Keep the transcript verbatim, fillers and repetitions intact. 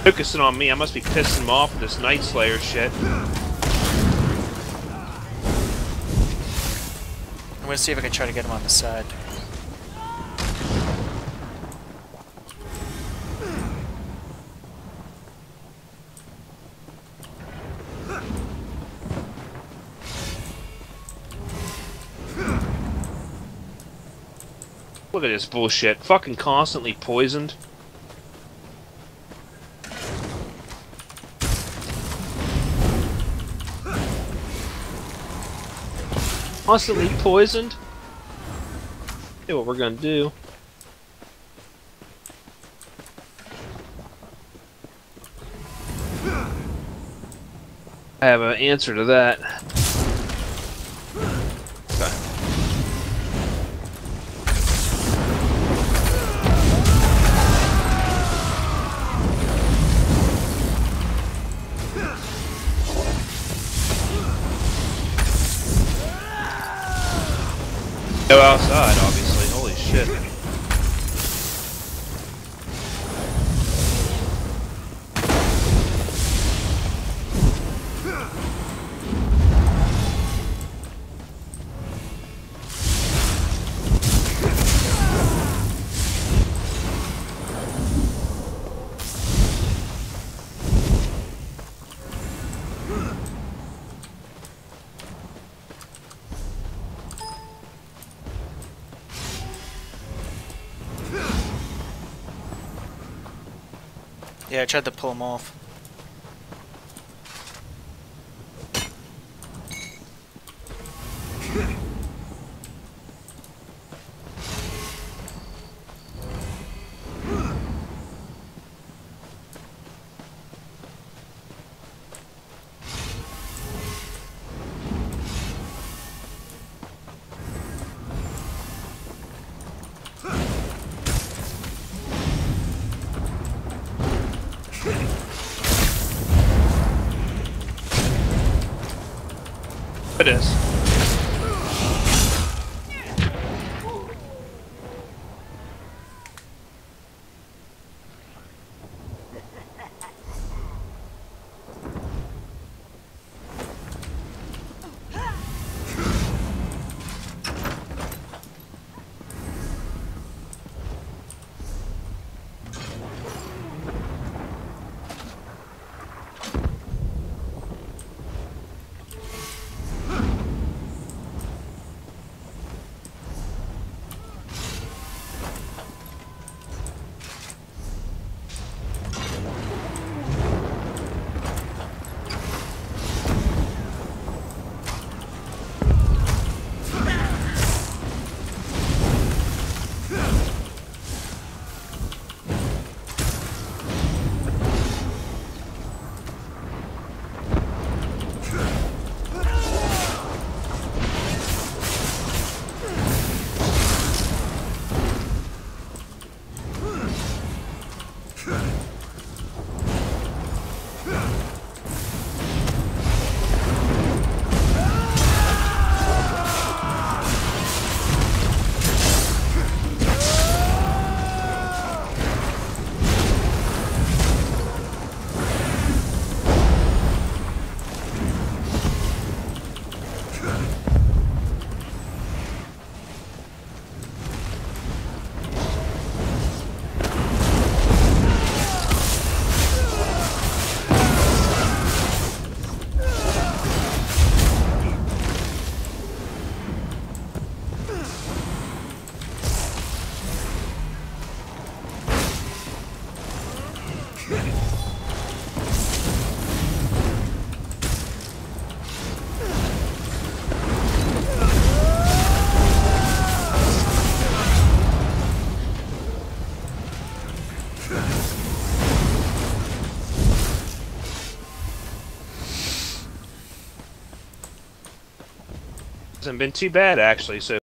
Focusing on me, I must be pissing him off with this Night Slayer shit. I'm gonna see if I can try to get him on the side. Look at this bullshit. Fucking constantly poisoned. Constantly poisoned? See what we're gonna do. I have an answer to that. Okay. Go outside, obviously. Holy shit. Yeah, I tried to pull him off. It is. Hasn't been too bad actually so